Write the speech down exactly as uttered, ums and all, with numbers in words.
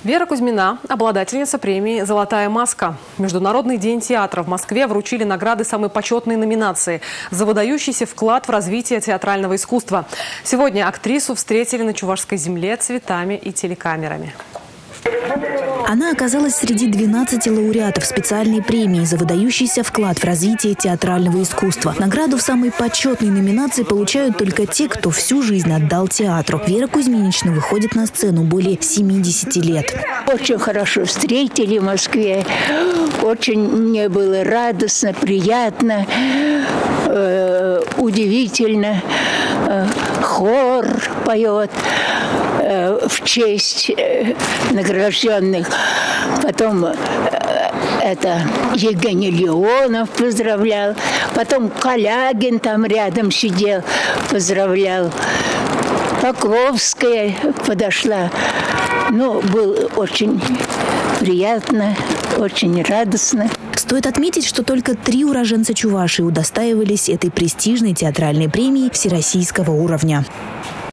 Вера Кузьмина – обладательница премии «Золотая маска». Международный день театра в Москве вручили награды самой почетной номинации за выдающийся вклад в развитие театрального искусства. Сегодня актрису встретили на Чувашской земле цветами и телекамерами. Она оказалась среди двенадцати лауреатов специальной премии за выдающийся вклад в развитие театрального искусства. Награду в самой почетной номинации получают только те, кто всю жизнь отдал театру. Вера Кузьминична выходит на сцену более семидесяти лет. Очень хорошо встретили в Москве. Очень мне было радостно, приятно, э, удивительно. Э, хор поет э, в честь э, награжденных. Потом э, это Евгений Леонов поздравлял. Потом Калягин там рядом сидел, поздравлял. Покловская подошла. Ну, было очень приятно, очень радостно. Стоит отметить, что только три уроженца Чувашии удостаивались этой престижной театральной премии всероссийского уровня.